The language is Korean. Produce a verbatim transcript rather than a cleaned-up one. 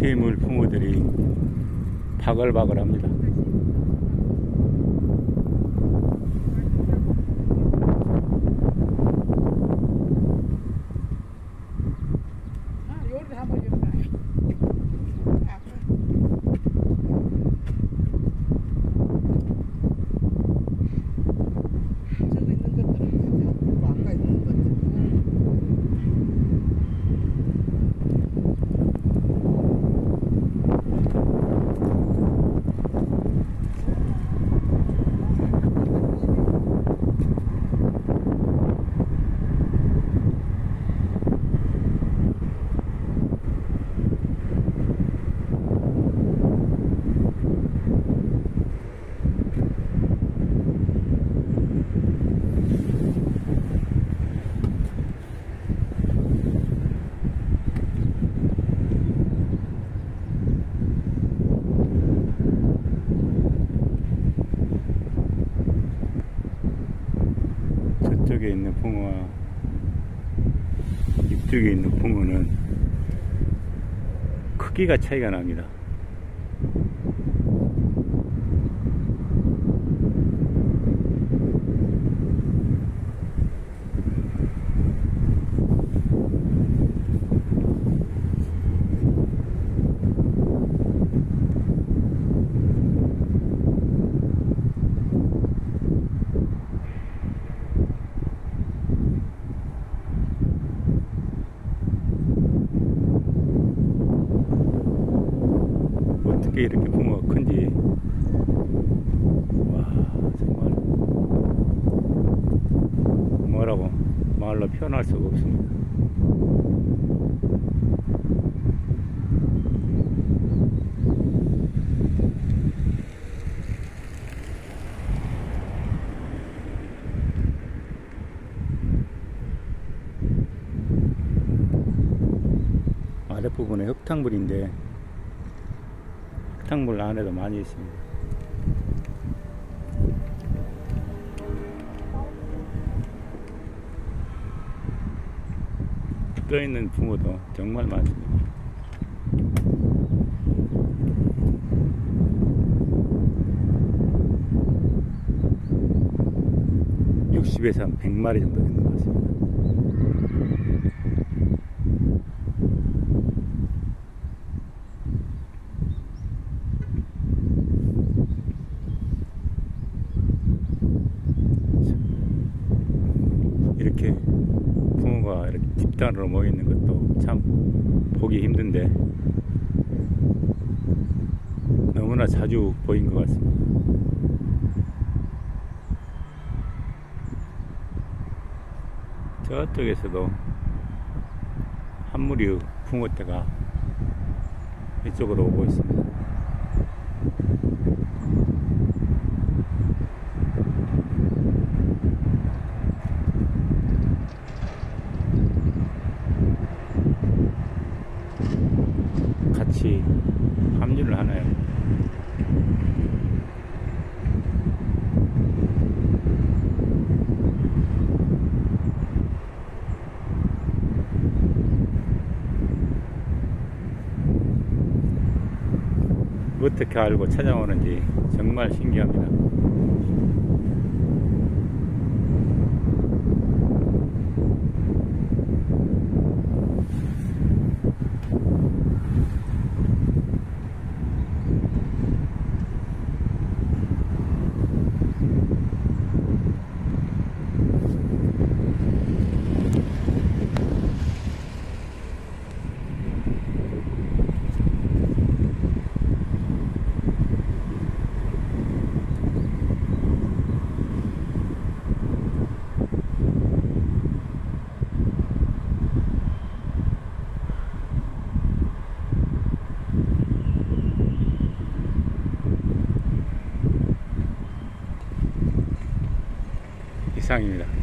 괴물 붕어들이 바글바글합니다. 저쪽에 있는 붕어와 이쪽에 있는 붕어는 크기가 차이가 납니다. 어떻게 이렇게 붕어가 큰지, 와, 정말 뭐라고 말로 표현할 수가 없습니다. 아랫부분에 흙탕물인데 흙탕물 안에도 많이 있습니다. 떠있는 붕어도 정말 많습니다. 육십에서 한 백 마리 정도 되는 것 같습니다. 이렇게 붕어가 이렇게 집단으로 모여 있는 것도 참 보기 힘든데 너무나 자주 보인 것 같습니다. 저쪽에서도 한 무리 붕어떼가 이쪽으로 오고 있습니다. 같이 합류를 하나요? 어떻게 알고 찾아오는지 정말 신기합니다. 이상입니다.